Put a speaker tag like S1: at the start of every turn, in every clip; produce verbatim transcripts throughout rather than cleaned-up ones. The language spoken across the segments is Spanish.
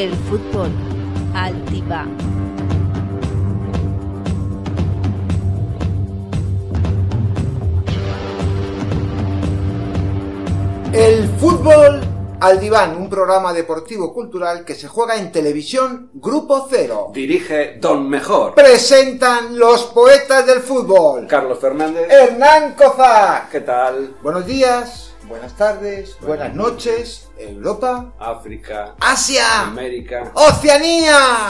S1: que el fútbol altiva.
S2: El fútbol al diván, un programa deportivo cultural que se juega en televisión, Grupo Cero.
S3: Dirige Don Mejor.
S2: Presentan los poetas del fútbol.
S3: Carlos Fernández.
S2: Hernán Kozak.
S3: ¿Qué tal?
S2: Buenos días, buenas tardes, buenas, buenas noches. Europa,
S3: África,
S2: Asia,
S3: América,
S2: Oceanía.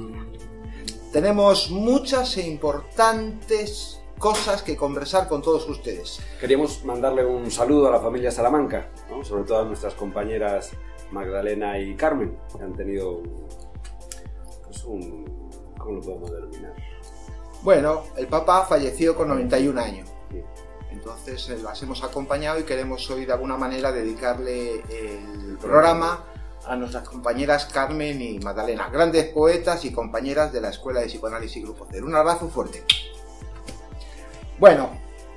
S2: Tenemos muchas e importantes cosas que conversar con todos ustedes.
S3: Queríamos mandarle un saludo a la familia Salamanca, ¿no? Sobre todo a nuestras compañeras Magdalena y Carmen, que han tenido pues un... ¿cómo lo podemos denominar?
S2: Bueno, el Papa falleció con noventa y un años. Sí. Entonces las hemos acompañado y queremos hoy de alguna manera dedicarle el programa a nuestras compañeras Carmen y Magdalena, grandes poetas y compañeras de la Escuela de Psicoanálisis Grupo Cero. Un abrazo fuerte. Bueno,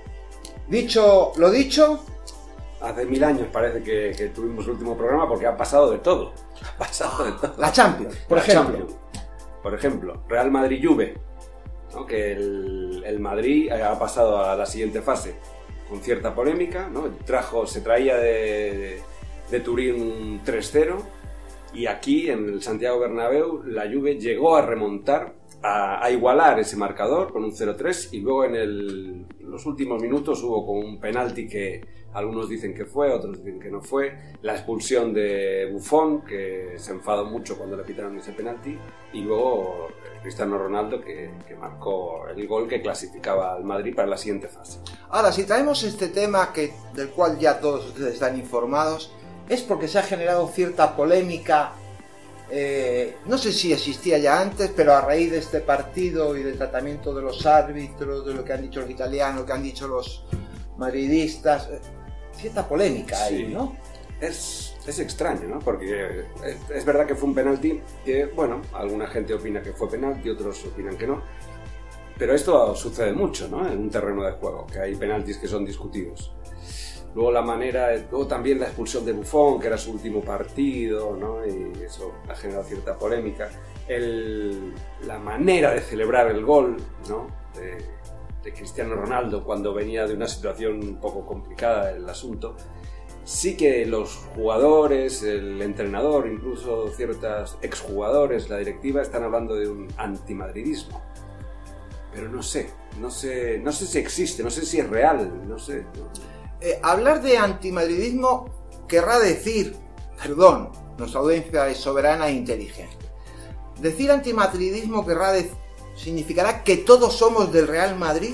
S2: dicho lo dicho...
S3: Hace mil años parece que, que tuvimos el último programa porque ha pasado de todo. Ha pasado de todo.
S2: La Champions, por
S3: la
S2: ejemplo.
S3: Champions. Por ejemplo, Real Madrid-Juve, ¿no? Que el, el Madrid ha pasado a la siguiente fase con cierta polémica, ¿no? Trajo, se traía de, de, de Turín un tres cero y aquí en el Santiago Bernabéu la Juve llegó a remontar, a, a igualar ese marcador con un cero tres y luego en el, los últimos minutos hubo con un penalti que algunos dicen que fue, otros dicen que no fue, la expulsión de Buffon, que se enfadó mucho cuando le pitaron ese penalti, y luego Cristiano Ronaldo que, que marcó el gol que clasificaba al Madrid para la siguiente fase.
S2: Ahora, si traemos este tema que, del cual ya todos ustedes están informados, es porque se ha generado cierta polémica. Eh, no sé si existía ya antes, pero a raíz de este partido y del tratamiento de los árbitros, de lo que han dicho los italianos, que han dicho los madridistas, eh, cierta polémica ahí, sí, ¿no?
S3: Es, es extraño, ¿no? Porque es, es verdad que fue un penalti que, bueno, alguna gente opina que fue penalti, otros opinan que no, pero esto sucede mucho, ¿no? En un terreno de juego, que hay penaltis que son discutidos. Luego la manera, luego también la expulsión de Buffon, que era su último partido, ¿no? Y eso ha generado cierta polémica. El, la manera de celebrar el gol, ¿no? De, de Cristiano Ronaldo cuando venía de una situación un poco complicada el asunto. Sí que los jugadores, el entrenador, incluso ciertos exjugadores, la directiva, están hablando de un antimadridismo. Pero no sé, no sé, no sé si existe, no sé si es real, no sé.
S2: Eh, hablar de antimadridismo querrá decir, perdón, nuestra audiencia es soberana e inteligente. Decir antimadridismo querrá decir, significará que todos somos del Real Madrid,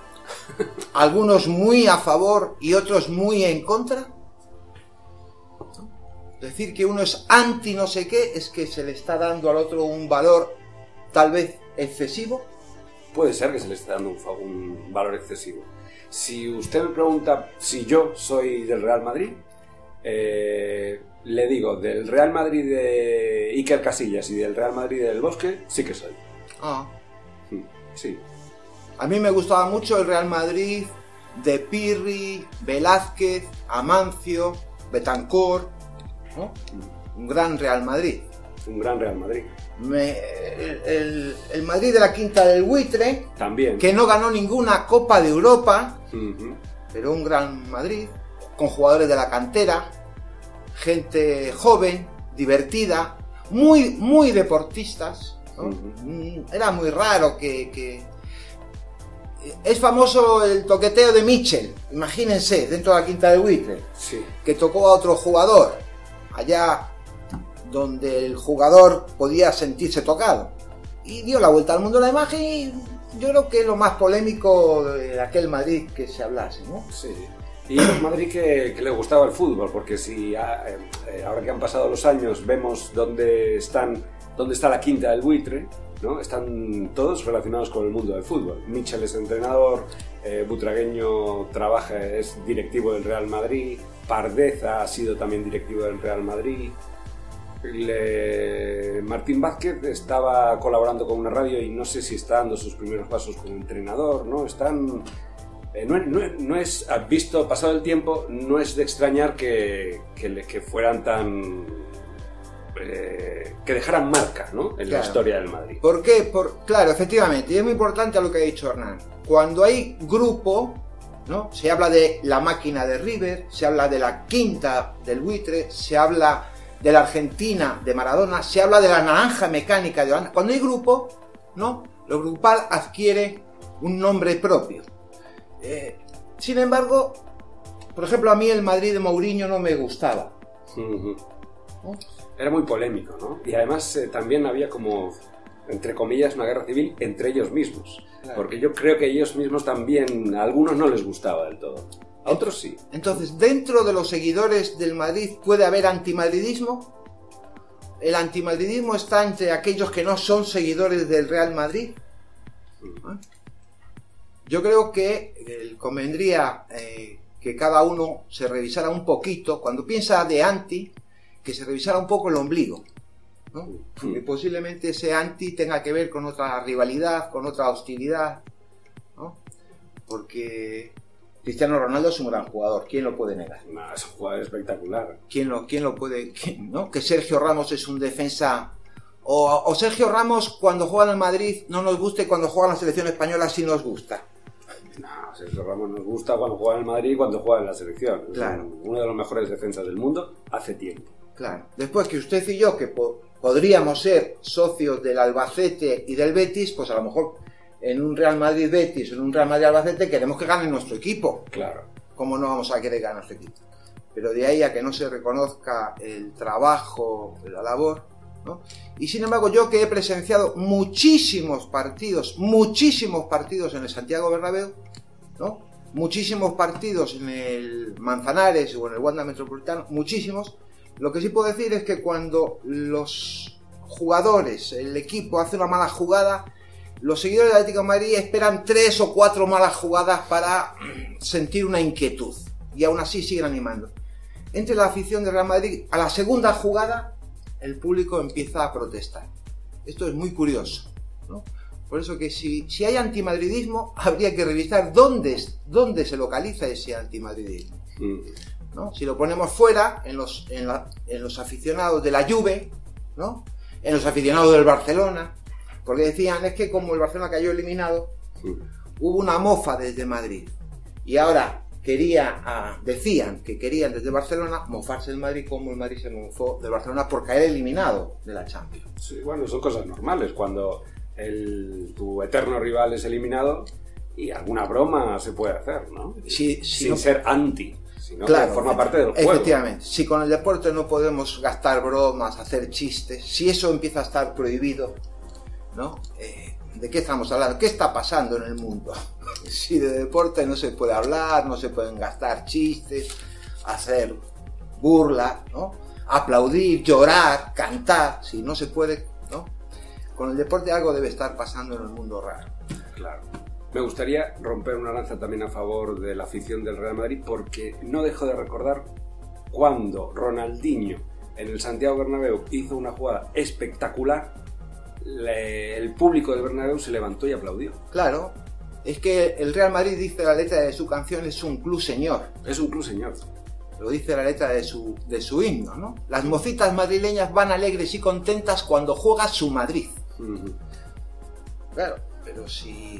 S2: algunos muy a favor y otros muy en contra. Decir que uno es anti no sé qué es que se le está dando al otro un valor tal vez excesivo.
S3: Puede ser que se le esté dando un, un valor excesivo. Si usted me pregunta si yo soy del Real Madrid, eh, le digo, del Real Madrid de Iker Casillas y del Real Madrid del Bosque, sí que soy.
S2: Ah.
S3: Sí.
S2: A mí me gustaba mucho el Real Madrid de Pirri, Velázquez, Amancio, Betancur, ¿no? Un gran Real Madrid.
S3: Un gran Real Madrid.
S2: Me, el, el, el Madrid de la Quinta del Buitre,
S3: también,
S2: que no ganó ninguna Copa de Europa,
S3: uh-huh. pero
S2: un gran Madrid, con jugadores de la cantera, gente joven, divertida, muy, muy deportistas, ¿no? Uh-huh. Era muy raro que, que... Es famoso el toqueteo de Mitchell, imagínense, dentro de la Quinta del Buitre,
S3: sí.
S2: que tocó a otro jugador, allá donde el jugador podía sentirse tocado, y dio la vuelta al mundo de la imagen, y yo creo que es lo más polémico de aquel Madrid que se hablase, ¿no?
S3: Sí, y un Madrid que, que le gustaba el fútbol, porque si eh, ahora que han pasado los años vemos dónde están, dónde está la Quinta del Buitre, ¿no? Están todos relacionados con el mundo del fútbol. Mitchell es entrenador, eh, Butragueño trabaja, es directivo del Real Madrid, Pardeza ha sido también directivo del Real Madrid. Le... Martín Vázquez estaba colaborando con una radio y no sé si está dando sus primeros pasos como entrenador, ¿no? Están... Eh, no, no, no es, visto, pasado el tiempo, no es de extrañar que, que, que fueran tan eh, que dejaran marca, ¿no? en
S2: claro.
S3: la historia del Madrid.
S2: ¿Por qué? Por, claro, efectivamente, y es muy importante lo que ha dicho Hernán. Cuando hay grupo, ¿no? Se habla de la máquina de River, se habla de la quinta del Buitre, se habla de la Argentina de Maradona, se habla de la naranja mecánica de Holanda. Cuando hay grupo, ¿no? Lo grupal adquiere un nombre propio. Eh, sin embargo, por ejemplo, a mí el Madrid de Mourinho no me gustaba.
S3: Uh-huh. ¿No? Era muy polémico, ¿no? Y además eh, también había como, entre comillas, una guerra civil entre ellos mismos. Claro. Porque yo creo que ellos mismos también, a algunos no les gustaba del todo. A otros sí.
S2: Entonces, dentro de los seguidores del Madrid puede haber antimadridismo. El antimadridismo está entre aquellos que no son seguidores del Real Madrid. ¿Eh? Yo creo que eh, convendría eh, que cada uno se revisara un poquito, cuando piensa de anti, que se revisara un poco el ombligo, ¿no? Porque posiblemente ese anti tenga que ver con otra rivalidad, con otra hostilidad, ¿no? Porque Cristiano Ronaldo es un gran jugador, ¿quién lo puede negar?
S3: No, es un jugador espectacular.
S2: ¿Quién lo, quién lo puede, quién, ¿no? Que Sergio Ramos es un defensa, o, o Sergio Ramos cuando juega en el Madrid no nos gusta y cuando juega en la selección española sí nos gusta.
S3: No, Sergio Ramos nos gusta cuando juega en el Madrid y cuando juega en la selección.
S2: Claro.
S3: Es uno de los mejores defensas del mundo hace tiempo.
S2: Claro. Después que usted y yo, que po podríamos ser socios del Albacete y del Betis, pues a lo mejor en un Real Madrid Betis, en un Real Madrid Albacete queremos que gane nuestro equipo.
S3: Claro.
S2: ¿Cómo no vamos a querer ganar nuestro equipo? Pero de ahí a que no se reconozca el trabajo, la labor, ¿no? Y sin embargo, yo que he presenciado muchísimos partidos, muchísimos partidos en el Santiago Bernabéu, ¿no? Muchísimos partidos en el Manzanares o en el Wanda Metropolitano, muchísimos. Lo que sí puedo decir es que cuando los jugadores, el equipo hace una mala jugada, los seguidores del Atlético de Madrid esperan tres o cuatro malas jugadas para sentir una inquietud y aún así siguen animando. Entre la afición del Real Madrid, a la segunda jugada, el público empieza a protestar. Esto es muy curioso, ¿no? Por eso que si, si hay antimadridismo, habría que revisar dónde, dónde se localiza ese antimadridismo, ¿no? Si lo ponemos fuera, en los, en, la, en los aficionados de la Juve, ¿no? En los aficionados del Barcelona, porque decían, es que como el Barcelona cayó eliminado, sí. Hubo una mofa desde Madrid, y ahora quería, ah, decían que querían desde Barcelona mofarse del Madrid como el Madrid se mofó del Barcelona por caer eliminado de la Champions.
S3: Sí, bueno, son cosas normales, cuando el, tu eterno rival es eliminado, y alguna broma se puede hacer, ¿no?
S2: Sí, sí,
S3: Sin
S2: no,
S3: ser anti. Sino
S2: claro,
S3: que forma parte del juego.
S2: Efectivamente, si con el deporte no podemos gastar bromas, hacer chistes, si eso empieza a estar prohibido, ¿no? Eh, ¿De qué estamos hablando? ¿Qué está pasando en el mundo? Si de deporte no se puede hablar, no se pueden gastar chistes, hacer burla, ¿no? Aplaudir, llorar, cantar, si no se puede, ¿no? Con el deporte algo debe estar pasando en el mundo raro.
S3: Claro. Me gustaría romper una lanza también a favor de la afición del Real Madrid, porque no dejo de recordar cuando Ronaldinho en el Santiago Bernabéu hizo una jugada espectacular, le, el público del Bernabéu se levantó y aplaudió.
S2: Claro, es que el Real Madrid, dice la letra de su canción, es un club señor.
S3: Es un club señor.
S2: Lo dice la letra de su, de su himno, ¿no? Las mocitas madrileñas van alegres y contentas cuando juega su Madrid. Uh-huh. Claro, pero si...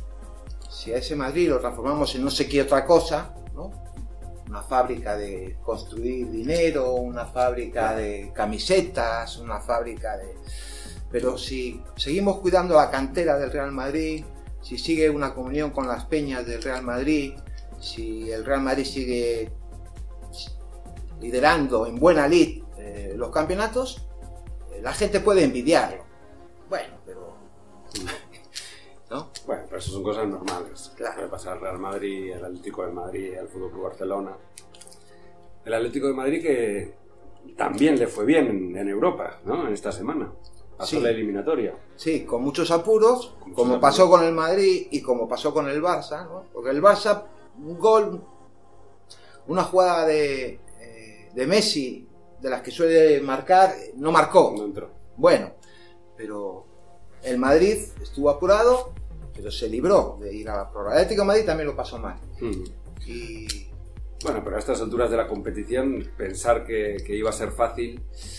S2: Si a ese Madrid lo transformamos en no sé qué otra cosa, ¿no? Una fábrica de construir dinero, una fábrica de camisetas, una fábrica de... Pero si seguimos cuidando la cantera del Real Madrid, si sigue una comunión con las peñas del Real Madrid, si el Real Madrid sigue liderando en buena lid eh, los campeonatos, eh, la gente puede envidiarlo. Bueno, pero... ¿no?
S3: Bueno, pero eso son cosas normales.
S2: Claro.
S3: Puede pasar al Real Madrid, al Atlético de Madrid, al Fútbol Club Barcelona. El Atlético de Madrid que también le fue bien en, en Europa, ¿no? En esta semana. Pasó sí. La eliminatoria.
S2: Sí, con muchos apuros, con muchos como apuros. Pasó con el Madrid y como pasó con el Barça, ¿no? Porque el Barça, un gol, una jugada de, eh, de Messi, de las que suele marcar, no marcó.
S3: No entró.
S2: Bueno, pero el Madrid estuvo apurado, pero se libró de ir a la prórroga. El Atlético de Madrid también lo pasó mal.
S3: Mm.
S2: Y...
S3: Bueno, pero a estas alturas de la competición, pensar que, que iba a ser fácil,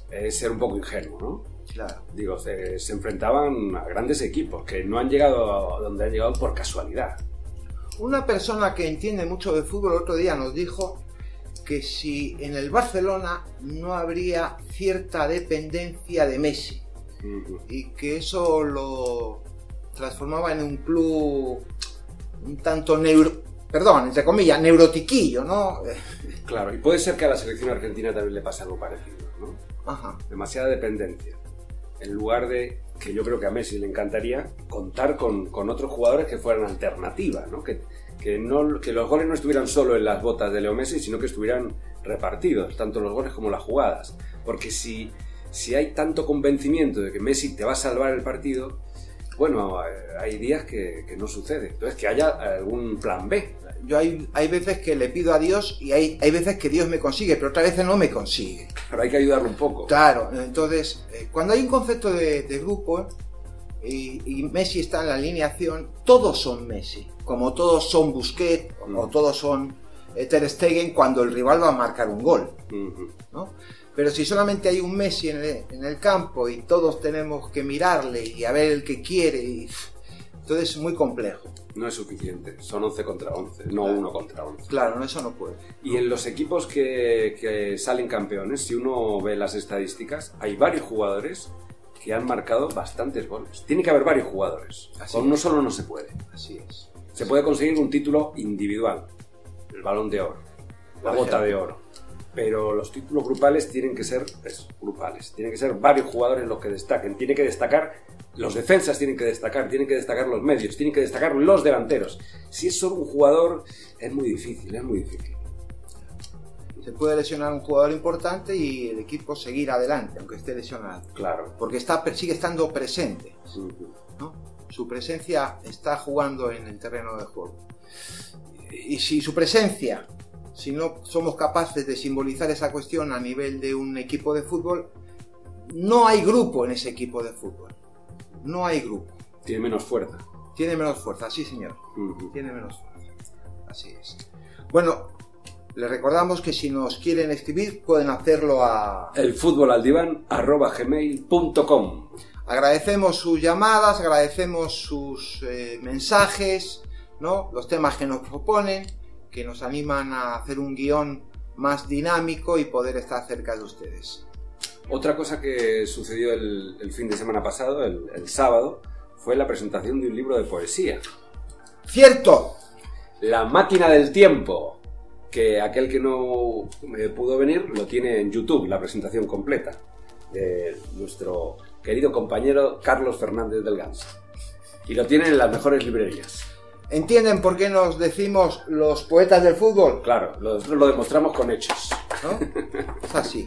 S3: es ser un poco ingenuo, ¿no?
S2: Claro.
S3: Digo, se, se enfrentaban a grandes equipos que no han llegado a donde han llegado por casualidad.
S2: Una persona que entiende mucho de fútbol el otro día nos dijo que si en el Barcelona no habría cierta dependencia de Messi, uh-huh, y que eso lo transformaba en un club un tanto neuro, perdón, entre comillas, neurotiquillo, ¿no?
S3: Claro, y puede ser que a la selección argentina también le pase algo parecido, ¿no?
S2: Ajá.
S3: Demasiada dependencia. En lugar de, que yo creo que a Messi le encantaría, contar con, con otros jugadores que fueran alternativa, ¿no? Que, que, no, que los goles no estuvieran solo en las botas de Leo Messi, sino que estuvieran repartidos, tanto los goles como las jugadas. Porque si, si hay tanto convencimiento de que Messi te va a salvar el partido, bueno, hay días que, que no sucede. Entonces, que haya algún plan B.
S2: Yo hay, hay veces que le pido a Dios y hay, hay veces que Dios me consigue, pero otras veces no me consigue.
S3: Pero hay que ayudarlo un poco.
S2: Claro, entonces, eh, cuando hay un concepto de, de grupo y, y Messi está en la alineación, todos son Messi. Como todos son Busquets, mm. o todos son eh, Ter Stegen cuando el rival va a marcar un gol, mm-hmm, ¿no? Pero si solamente hay un Messi en el, en el campo y todos tenemos que mirarle y a ver el que quiere, y, entonces es muy complejo.
S3: No es suficiente, son once contra once, no claro, uno contra once.
S2: Claro, no, eso no puede.
S3: Y en los equipos que, que salen campeones, si uno ve las estadísticas, hay varios jugadores que han marcado bastantes goles. Tiene que haber varios jugadores, así con uno solo no se puede.
S2: Así es.
S3: Se puede conseguir un título individual, el Balón de Oro, la Bota de Oro. Pero los títulos grupales tienen que ser pues, grupales, tienen que ser varios jugadores los que destaquen, tiene que destacar, los defensas tienen que destacar, tienen que destacar los medios, tienen que destacar los delanteros. Si es solo un jugador, es muy difícil, es muy difícil.
S2: Se puede lesionar un jugador importante y el equipo seguir adelante, aunque esté lesionado.
S3: Claro.
S2: Porque está, sigue estando presente,
S3: uh-huh,
S2: ¿no? Su presencia está jugando en el terreno de juego. Y si su presencia... Si no somos capaces de simbolizar esa cuestión a nivel de un equipo de fútbol, no hay grupo en ese equipo de fútbol. No hay grupo.
S3: Tiene menos fuerza.
S2: Tiene menos fuerza, sí señor.
S3: Uh-huh.
S2: Tiene menos fuerza. Así es. Bueno, les recordamos que si nos quieren escribir pueden hacerlo a
S3: elfutbolaldivan arroba gmail punto com.
S2: Agradecemos sus llamadas, agradecemos sus eh, mensajes, ¿no? Los temas que nos proponen, que nos animan a hacer un guión más dinámico y poder estar cerca de ustedes.
S3: Otra cosa que sucedió el, el fin de semana pasado, el, el sábado, fue la presentación de un libro de poesía.
S2: ¡Cierto!
S3: La máquina del tiempo, que aquel que no pudo venir lo tiene en YouTube, la presentación completa, de nuestro querido compañero Carlos Fernández del Ganso. Y lo tienen en las mejores librerías.
S2: ¿Entienden por qué nos decimos los poetas del fútbol?
S3: Claro, nosotros lo demostramos con hechos,
S2: ¿no? Es así.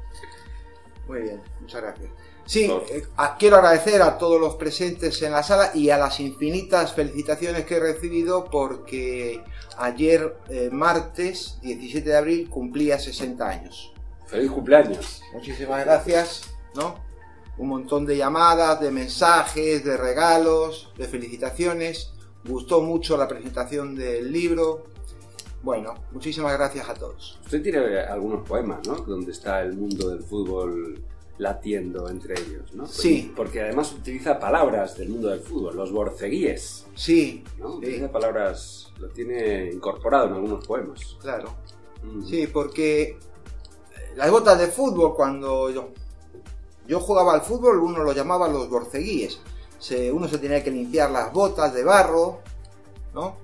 S2: Muy bien, muchas gracias. Sí, eh, a, quiero agradecer a todos los presentes en la sala y a las infinitas felicitaciones que he recibido porque ayer, eh, martes diecisiete de abril, cumplía sesenta años.
S3: ¡Feliz cumpleaños!
S2: Muchísimas gracias, ¿no? Un montón de llamadas, de mensajes, de regalos, de felicitaciones. Gustó mucho la presentación del libro. Bueno, muchísimas gracias a todos.
S3: Usted tiene algunos poemas, ¿no? Donde está el mundo del fútbol latiendo entre ellos, ¿no?
S2: Sí.
S3: Porque además utiliza palabras del mundo del fútbol, los borceguíes.
S2: Sí.
S3: ¿No?
S2: Sí.
S3: Utiliza palabras, lo tiene incorporado en algunos poemas.
S2: Claro.
S3: Mm.
S2: Sí, porque las botas de fútbol, cuando yo, yo jugaba al fútbol, uno lo llamaba los borceguíes. Se, uno se tenía que limpiar las botas de barro, ¿no?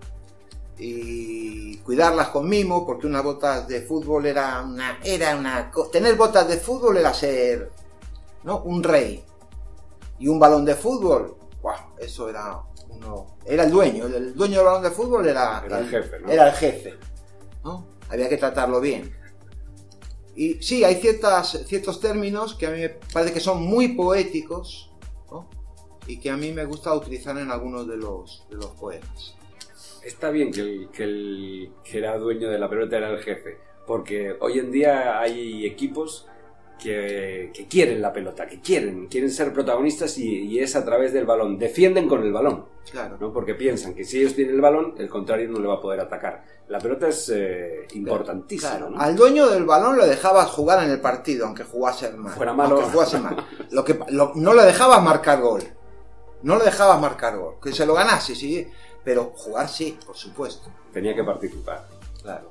S2: Y cuidarlas con mimo, porque unas botas de fútbol era una, era una, tener botas de fútbol era ser, ¿no? Un rey. Y un balón de fútbol, ¡buah! Eso era uno, era el dueño, el dueño del balón de fútbol era,
S3: era el, el jefe, ¿no?
S2: Era el jefe, ¿no? Había que tratarlo bien. Y sí, hay ciertas, ciertos términos que a mí me parece que son muy poéticos, ¿no? Y que a mí me gusta utilizar en algunos de los, de los poemas.
S3: Está bien que el, que el que era dueño de la pelota era el jefe, porque hoy en día hay equipos que, que quieren la pelota, que quieren, quieren ser protagonistas y, y es a través del balón. Defienden con el balón,
S2: claro,
S3: ¿no? Porque piensan que si ellos tienen el balón, el contrario no le va a poder atacar. La pelota es eh, importantísima.
S2: Claro.
S3: ¿No?
S2: Al dueño del balón lo dejabas jugar en el partido, aunque jugase mal.
S3: Fuera malo.
S2: Aunque jugase mal. Lo que, lo, no le dejabas marcar gol. No le dejabas marcar gol. Que se lo ganase, sí. Pero jugar sí, por supuesto.
S3: Tenía que participar.
S2: Claro.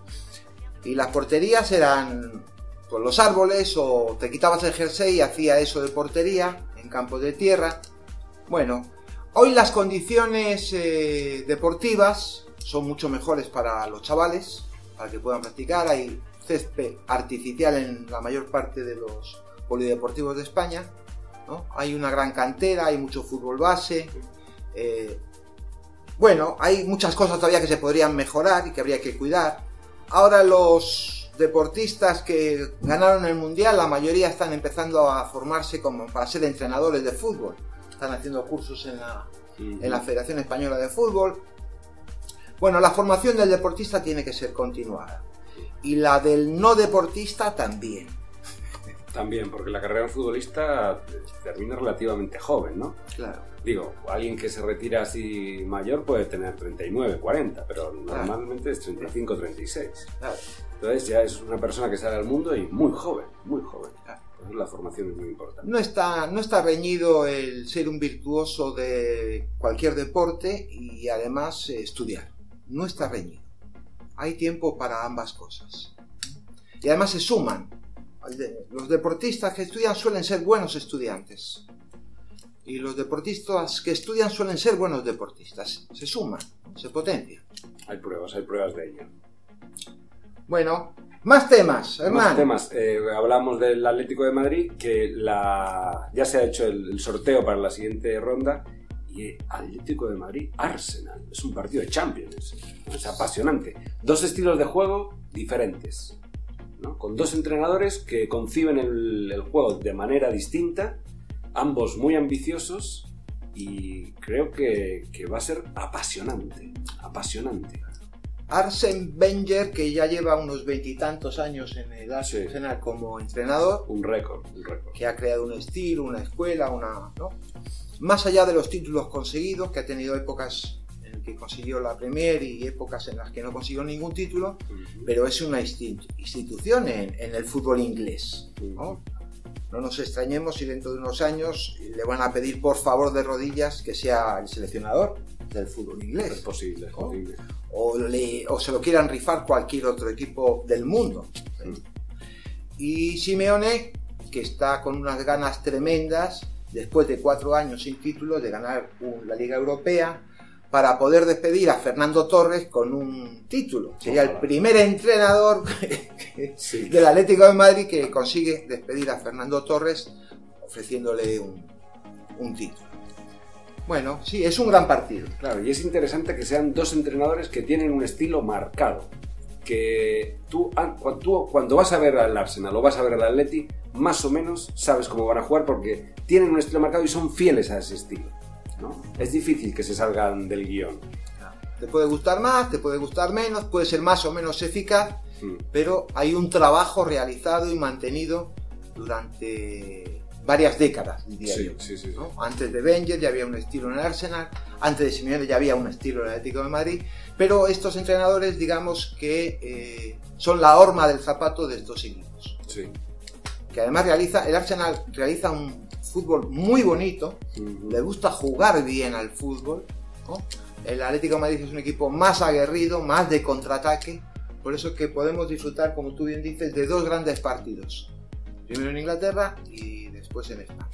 S2: Y las porterías eran con los árboles, o te quitabas el jersey y hacía eso de portería en campos de tierra. Bueno, hoy las condiciones eh, deportivas son mucho mejores para los chavales, para que puedan practicar. Hay césped artificial en la mayor parte de los polideportivos de España, ¿no? Hay una gran cantera, hay mucho fútbol base. Eh, bueno, hay muchas cosas todavía que se podrían mejorar y que habría que cuidar. Ahora los deportistas que ganaron el Mundial, la mayoría están empezando a formarse como para ser entrenadores de fútbol. Están haciendo cursos en la, en la Federación Española de Fútbol. Bueno, la formación del deportista tiene que ser continuada. Y la del no deportista también.
S3: También, porque la carrera de un futbolista termina relativamente joven, ¿no?
S2: Claro.
S3: Digo, alguien que se retira así mayor puede tener treinta y nueve, cuarenta, pero
S2: Claro.
S3: normalmente es treinta y cinco, treinta y seis.
S2: Claro.
S3: Entonces ya es una persona que sale al mundo y muy joven, muy joven.
S2: Claro.
S3: Entonces la formación es muy importante.
S2: No está, no está reñido el ser un virtuoso de cualquier deporte y además eh, estudiar. No está reñido. Hay tiempo para ambas cosas. Y además se suman. Los deportistas que estudian suelen ser buenos estudiantes. Y los deportistas que estudian suelen ser buenos deportistas. Se suman, se potencian.
S3: Hay pruebas, hay pruebas de ello.
S2: Bueno, más temas, hermano.
S3: Más temas. Eh, hablamos del Atlético de Madrid, que la ya se ha hecho el, el sorteo para la siguiente ronda. Y Atlético de Madrid, Arsenal. Es un partido de Champions. Es apasionante. Dos estilos de juego diferentes, ¿no? Con dos entrenadores que conciben el, el juego de manera distinta, ambos muy ambiciosos, y creo que, que va a ser apasionante, apasionante.
S2: Arsène Wenger, que ya lleva unos veintitantos años en el
S3: Sí.
S2: Arsenal como entrenador,
S3: Un récord, un récord.
S2: que ha creado un estilo, una escuela, una, ¿no? Más allá de los títulos conseguidos, que ha tenido épocas en las que consiguió la Premier y épocas en las que no consiguió ningún título,
S3: Uh-huh.
S2: pero es una institu- institución en, en el fútbol inglés, ¿no? No nos extrañemos si dentro de unos años le van a pedir por favor de rodillas que sea el seleccionador del fútbol
S3: Es
S2: inglés,
S3: posible, es
S2: ¿no?
S3: posible.
S2: o, le, o se lo quieran rifar cualquier otro equipo del mundo.
S3: Mm.
S2: Y Simeone, que está con unas ganas tremendas, después de cuatro años sin título, de ganar un- la Liga Europea, para poder despedir a Fernando Torres con un título. Sería el
S3: Ojalá.
S2: primer entrenador
S3: Sí.
S2: del Atlético de Madrid que consigue despedir a Fernando Torres ofreciéndole un, un título. Bueno, sí, es un gran partido.
S3: Claro, y es interesante que sean dos entrenadores que tienen un estilo marcado. Que tú, ah, cuando, tú, cuando vas a ver al Arsenal o vas a ver al Atleti, más o menos sabes cómo van a jugar porque tienen un estilo marcado y son fieles a ese estilo, ¿no? Es difícil que se salgan del guión.
S2: Te puede gustar más, te puede gustar menos, puede ser más o menos eficaz,
S3: Mm.
S2: pero hay un trabajo realizado y mantenido durante varias décadas, diría
S3: Sí,
S2: yo.
S3: sí, sí, sí.
S2: ¿No? Antes de Wenger ya había un estilo en el Arsenal, antes de Simeone ya había un estilo en el Atlético de Madrid, pero estos entrenadores, digamos que eh, son la horma del zapato de estos equipos.
S3: Sí.
S2: Que además realiza, el Arsenal realiza un fútbol muy bonito,
S3: Ujú.
S2: le gusta jugar bien al fútbol, ¿no? El Atlético de Madrid es un equipo más aguerrido, más de contraataque, por eso que podemos disfrutar, como tú bien dices, de dos grandes partidos. Primero en Inglaterra y después en España.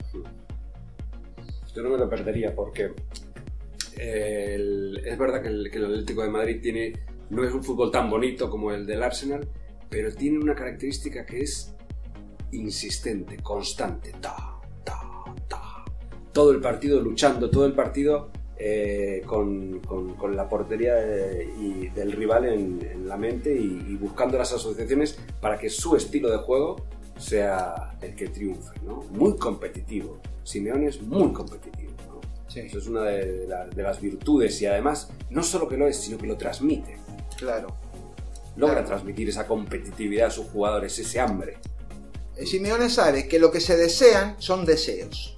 S3: Yo no me lo perdería porque eh, el- es verdad que el, que el Atlético de Madrid tiene, no es un fútbol tan bonito como el del Arsenal, pero tiene una característica que es insistente, constante. Ta, ta, ta. Todo el partido luchando, todo el partido eh, con, con- con la portería de- y del rival en, en la mente y, y buscando las asociaciones para que su estilo de juego sea el que triunfe, ¿no? Muy competitivo. Simeone es muy competitivo, ¿no?
S2: Sí,
S3: Eso es una de, de la- de las virtudes y además no solo que lo es, sino que lo transmite.
S2: claro.
S3: Logra
S2: Claro.
S3: transmitir esa competitividad a sus jugadores, ese hambre.
S2: Simeone sabe que lo que se desean son deseos.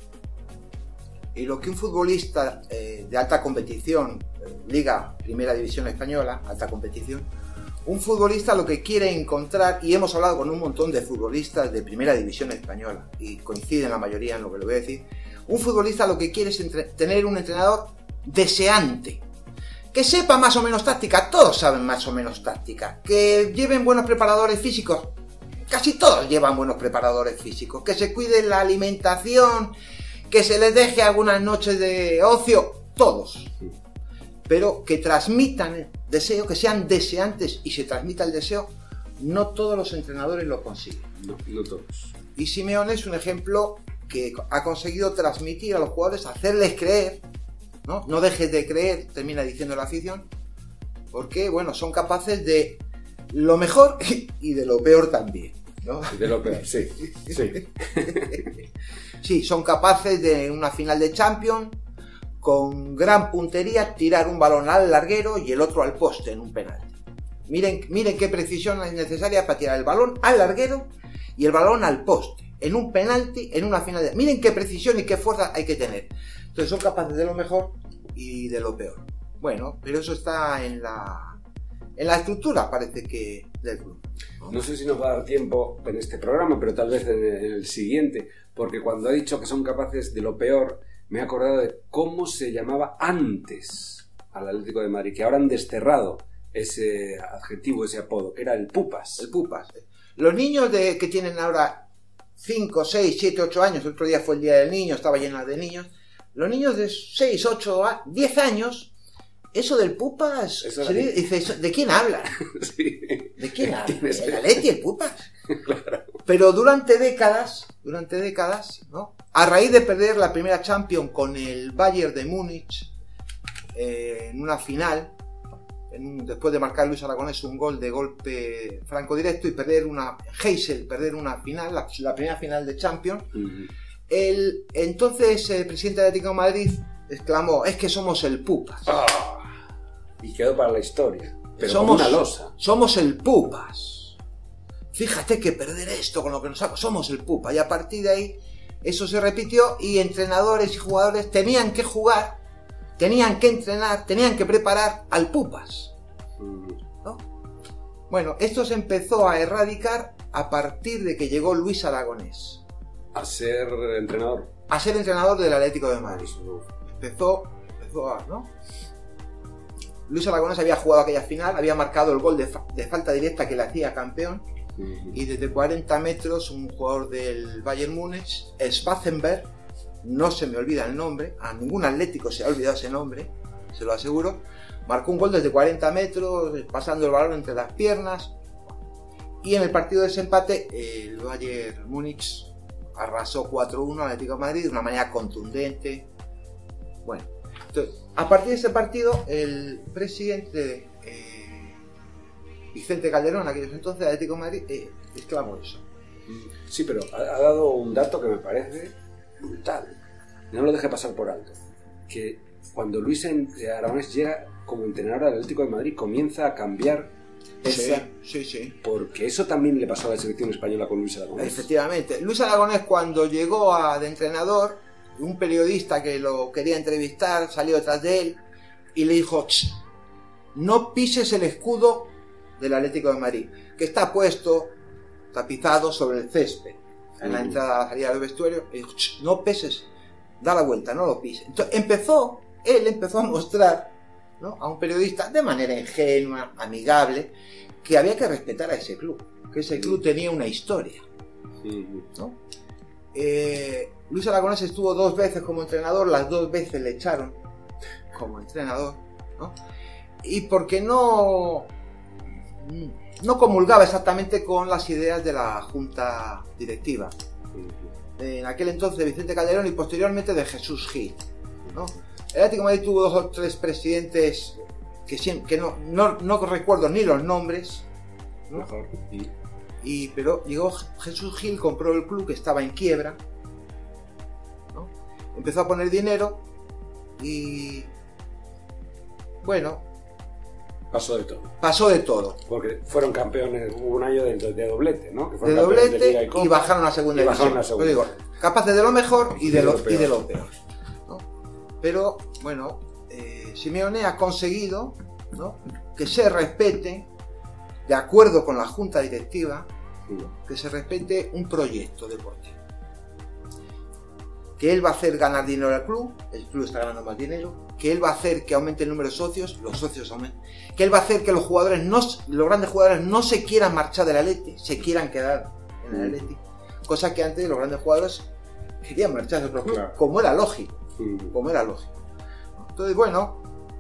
S2: Y lo que un futbolista eh, de alta competición, eh, Liga, Primera División Española, alta competición, un futbolista lo que quiere encontrar, y hemos hablado con un montón de futbolistas de Primera División Española, y coinciden la mayoría en lo que le voy a decir, un futbolista lo que quiere es entre, tener un entrenador deseante, que sepa más o menos táctica, todos saben más o menos táctica, que lleven buenos preparadores físicos, casi todos llevan buenos preparadores físicos, que se cuide la alimentación, que se les deje algunas noches de ocio, todos, pero que transmitan deseo, que sean deseantes y se transmita el deseo, no todos los entrenadores lo consiguen.
S3: No, no todos.
S2: Y Simeone es un ejemplo que ha conseguido transmitir a los jugadores, hacerles creer, ¿no? No dejes de creer, termina diciendo la afición, porque, bueno, son capaces de lo mejor y de lo peor también, ¿no?
S3: Y de lo peor, sí, sí.
S2: Sí, son capaces de, en una final de Champions, con gran puntería, tirar un balón al larguero y el otro al poste en un penalti. Miren, miren qué precisión es necesaria para tirar el balón al larguero y el balón al poste, en un penalti, en una final de... Miren qué precisión y qué fuerza hay que tener. Entonces son capaces de lo mejor y de lo peor. Bueno, pero eso está en la, en la estructura, parece que, del club.
S3: ¿No? No sé si nos va a dar tiempo en este programa, pero tal vez en el, en el siguiente, porque cuando ha dicho que son capaces de lo peor, me he acordado de cómo se llamaba antes al Atlético de Madrid, que ahora han desterrado ese adjetivo, ese apodo, que era el Pupas.
S2: El Pupas. Los niños de, que tienen ahora cinco, seis, siete, ocho años, el otro día fue el Día del Niño, estaba llena de niños, los niños de seis, ocho, diez años, eso del Pupas,
S3: Eso
S2: se
S3: era...
S2: dice, ¿de quién hablan?
S3: Sí.
S2: ¿De quién hablan?
S3: ¿Quién es?
S2: ¿El Atleti, el Pupas?
S3: Claro.
S2: Pero durante décadas, durante décadas, ¿no? A raíz de perder la primera Champions con el Bayern de Múnich, eh, en una final, en un, después de marcar Luis Aragonés un gol de golpe franco directo y perder una, Heysel, perder una final, la, la primera final de Champions, uh-huh. el entonces el presidente de Atlético de Madrid exclamó, es que somos el Pupas.
S3: Oh, y quedó para la historia, pero
S2: somos,
S3: como una losa.
S2: Somos el Pupas. Fíjate que perder esto con lo que nos hago, somos el Pupas. Y a partir de ahí, eso se repitió y entrenadores y jugadores tenían que jugar, tenían que entrenar, tenían que preparar al Pupas, ¿no? Bueno, esto se empezó a erradicar a partir de que llegó Luis Aragonés.
S3: A ser entrenador.
S2: A ser entrenador del Atlético de Madrid. Empezó, empezó a, ¿no? Luis Aragonés había jugado aquella final, había marcado el gol de, fa- de falta directa que le hacía campeón. Y desde cuarenta metros un jugador del Bayern Múnich, Schwarzenberg, no se me olvida el nombre, a ningún atlético se ha olvidado ese nombre, se lo aseguro, marcó un gol desde cuarenta metros, pasando el balón entre las piernas, y en el partido de desempate el Bayern Múnich arrasó cuatro uno al Atlético de Madrid de una manera contundente. Bueno, entonces, a partir de ese partido el presidente eh, Vicente Calderón, aquellos entonces de Atlético de Madrid, eh, exclamó eso.
S3: Sí, pero ha, ha dado un dato que me parece brutal. No lo deje pasar por alto. Que cuando Luis Aragonés llega como entrenador del Atlético de Madrid, comienza a cambiar esa...
S2: Sí, sí, sí.
S3: Porque eso también le pasó a la selección española con Luis Aragonés.
S2: Efectivamente. Luis Aragonés, cuando llegó a, de entrenador, un periodista que lo quería entrevistar salió detrás de él y le dijo: no pises el escudo del Atlético de Madrid, que está puesto tapizado sobre el césped en la entrada a la salida del vestuario, y dijo, no peses, da la vuelta, no lo pises. Entonces empezó, él empezó a mostrar, ¿no?, a un periodista de manera ingenua, amigable, que había que respetar a ese club, que ese club tenía una historia, ¿no? Eh, Luis Aragonés estuvo dos veces como entrenador, las dos veces le echaron como entrenador, ¿no? Y porque no no comulgaba exactamente con las ideas de la junta directiva, en aquel entonces de Vicente Calderón y posteriormente de Jesús Gil, ¿no? El Atlético de Madrid tuvo dos o tres presidentes que, siempre, que no, no, no recuerdo ni los nombres, ¿no?
S3: Mejor. Y...
S2: Y, pero llegó Jesús Gil, compró el club que estaba en quiebra, ¿no? Empezó a poner dinero y, bueno,
S3: Pasó de todo.
S2: Pasó de todo.
S3: Porque fueron campeones, hubo un año de, de doblete, ¿no? Que
S2: de doblete
S3: de Liga y,
S2: y bajaron a segunda
S3: y
S2: división.
S3: bajaron a segunda.
S2: Digo, capaces de lo mejor y de,
S3: y de
S2: lo,
S3: lo peor.
S2: y de lo peor, ¿no? Pero, bueno, eh, Simeone ha conseguido, ¿no?, que se respete, de acuerdo con la junta directiva,
S3: Sí.
S2: que se respete un proyecto deportivo. Que él va a hacer ganar dinero al club, el club está ganando más dinero, que él va a hacer que aumente el número de socios, los socios aumenten, que él va a hacer que los jugadores, no, los grandes jugadores no se quieran marchar del Atleti, se quieran quedar en el Atleti, cosa que antes los grandes jugadores querían marchar de otro club,
S3: Claro.
S2: como era lógico,
S3: Mm.
S2: como era lógico. Entonces, bueno,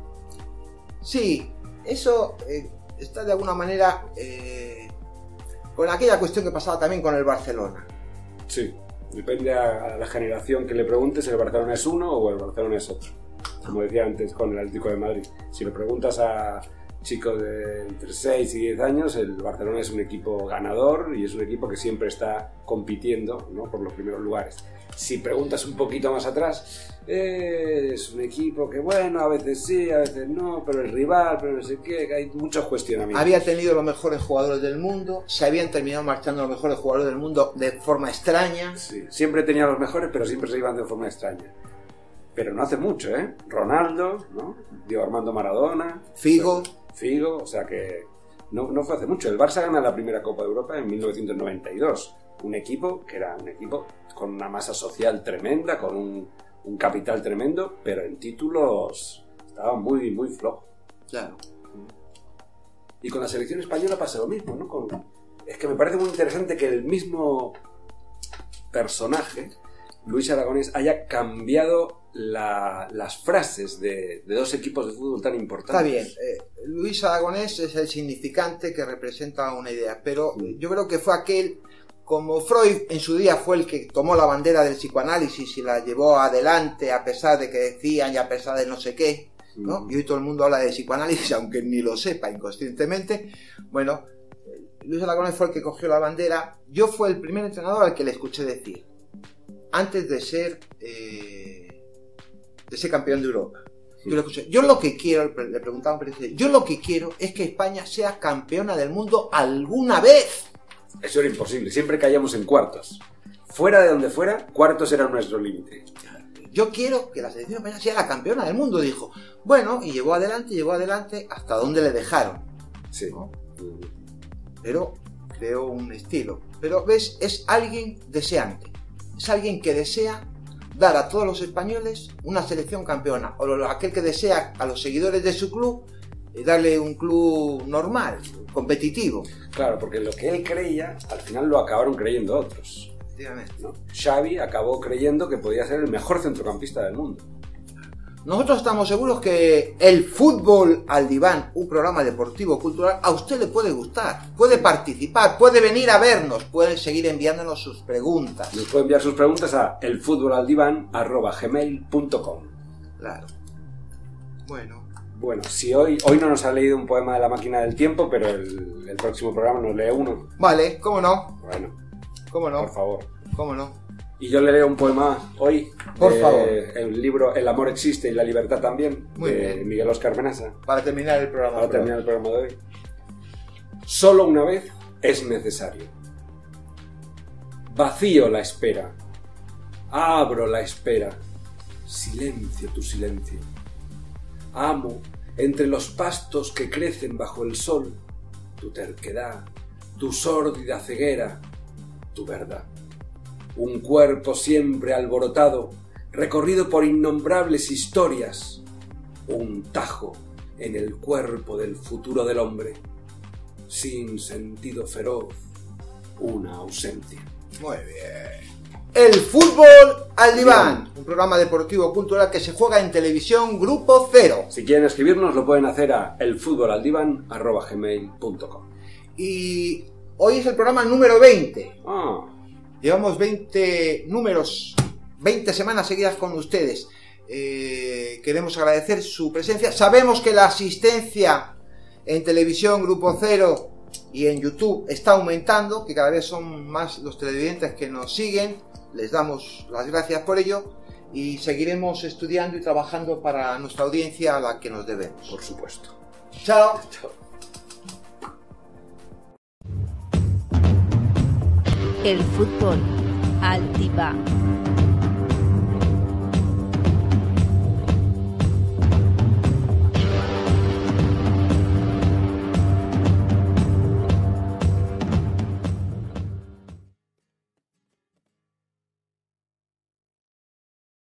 S2: sí, eso eh, está de alguna manera eh, con aquella cuestión que pasaba también con el Barcelona.
S3: Sí. Depende a, a la generación que le preguntes, el Barcelona es uno o el Barcelona es otro. Como decía antes con el Atlético de Madrid. Si le preguntas a chicos de entre seis y diez años, el Barcelona es un equipo ganador y es un equipo que siempre está compitiendo, ¿no?, por los primeros lugares. Si preguntas un poquito más atrás, eh, es un equipo que, bueno, a veces sí, a veces no, pero el rival, pero no sé qué, que hay muchos cuestionamientos.
S2: Había tenido los mejores jugadores del mundo, se habían terminado marchando los mejores jugadores del mundo de forma extraña.
S3: Sí, siempre tenía los mejores, pero siempre se iban de forma extraña. Pero no hace mucho, ¿eh? Ronaldo, ¿no? Diego Armando Maradona,
S2: Figo.
S3: Figo, o sea que no, no fue hace mucho. El Barça gana la primera Copa de Europa en mil novecientos noventa y dos. Un equipo que era un equipo con una masa social tremenda, con un, un capital tremendo, pero en títulos estaba muy, muy flojo.
S2: Claro.
S3: Y con la selección española pasa lo mismo, ¿no? Con, es que me parece muy interesante que el mismo personaje, Luis Aragonés, haya cambiado la, las frases de, de dos equipos de fútbol tan importantes.
S2: Está bien, eh, Luis Aragonés es el significante que representa una idea, pero
S3: Sí.
S2: yo creo que fue aquel, como Freud en su día fue el que tomó la bandera del psicoanálisis y la llevó adelante a pesar de que decían y a pesar de no sé qué, ¿no?
S3: Mm.
S2: Y hoy todo el mundo habla de psicoanálisis, aunque ni lo sepa inconscientemente. Bueno, Luis Aragonés fue el que cogió la bandera. Yo fui el primer entrenador al que le escuché decir, antes de ser eh, de ser campeón de Europa. Yo, le escuché, yo lo que quiero, le preguntaba a un periodista, yo lo que quiero es que España sea campeona del mundo alguna vez.
S3: Eso era imposible, siempre caíamos en cuartos. Fuera de donde fuera, cuartos era nuestro límite.
S2: Yo quiero que la selección española sea la campeona del mundo, dijo. Bueno, y llevó adelante, llevó adelante hasta donde le dejaron.
S3: Sí.
S2: ¿No? Pero creó un estilo. Pero, ¿ves? Es alguien deseante. Es alguien que desea dar a todos los españoles una selección campeona. O lo- aquel que desea a los seguidores de su club eh, darle un club normal, competitivo.
S3: Claro, porque lo que él creía, al final lo acabaron creyendo otros,
S2: Efectivamente.
S3: ¿no? Xavi acabó creyendo que podía ser el mejor centrocampista del mundo.
S2: Nosotros estamos seguros que el Fútbol al Diván, un programa deportivo cultural, a usted le puede gustar, puede participar, puede venir a vernos, puede seguir enviándonos sus preguntas.
S3: Nos puede enviar sus preguntas a elfutbolaldivan arroba gmail punto com.
S2: Claro. Bueno,
S3: Bueno, si hoy, hoy no nos ha leído un poema de la máquina del tiempo, pero el, el próximo programa nos lee uno.
S2: vale, cómo no,
S3: Bueno,
S2: cómo no,
S3: por favor.
S2: cómo no.
S3: Y yo le leo un poema hoy.
S2: Por
S3: de
S2: favor.
S3: El libro El amor existe y la libertad también,
S2: Muy
S3: de
S2: bien.
S3: Miguel Óscar Menasa.
S2: Para terminar el programa.
S3: Para terminar el programa de hoy. Solo una vez es necesario. Vacío la espera. Abro la espera. Silencio tu silencio. Amo entre los pastos que crecen bajo el sol tu terquedad, tu sórdida ceguera, tu verdad. Un cuerpo siempre alborotado, recorrido por innombrables historias. Un tajo en el cuerpo del futuro del hombre, sin sentido feroz, una ausencia.
S2: Muy bien. El Fútbol al Diván, un programa deportivo cultural que se juega en televisión Grupo Cero.
S3: Si quieren escribirnos lo pueden hacer a elfutbolaldivan arroba gmail punto com.
S2: Y hoy es el programa número veinte.
S3: Ah,
S2: Llevamos veinte números, veinte semanas seguidas con ustedes. Eh, queremos agradecer su presencia. Sabemos que la asistencia en televisión Grupo Cero y en YouTube está aumentando, que cada vez son más los televidentes que nos siguen. Les damos las gracias por ello y seguiremos estudiando y trabajando para nuestra audiencia a la que nos debemos.
S3: por supuesto.
S2: Chao.
S3: Chao.
S1: El fútbol, Altiba.